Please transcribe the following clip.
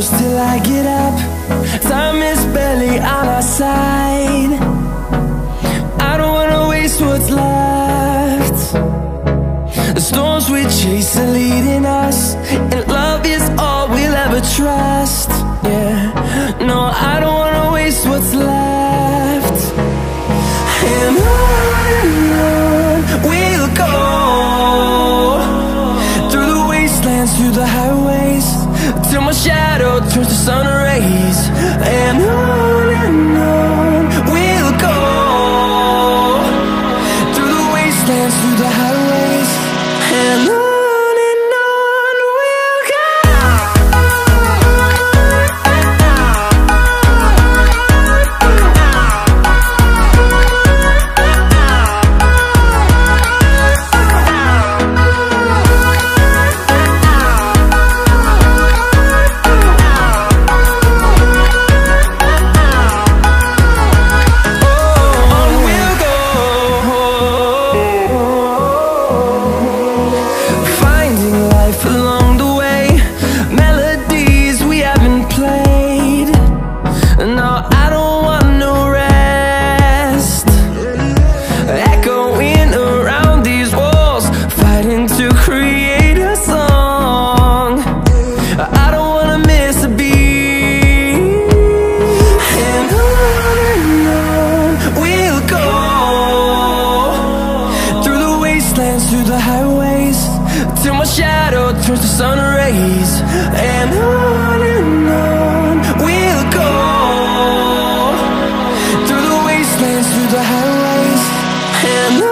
close till I get up. Time is barely on our side. I don't wanna waste what's left. The storms we chase are leading us, and love is all we'll ever trust. Yeah, no, I don't wanna waste what's left. And on we'll go, through the wastelands, through the highways, till my shadow turns to sun rays. And on we'll go, through the wastelands, through the highways, and on we'll go. Along the way, melodies we haven't played. No, I don't want no rest. Echoing around these walls, fighting to create a song. I don't wanna miss a beat. And on we'll go, through the wastelands, through the highways, till my shadow turns to sun rays. And on we'll go, through the wastelands, through the highways, and on.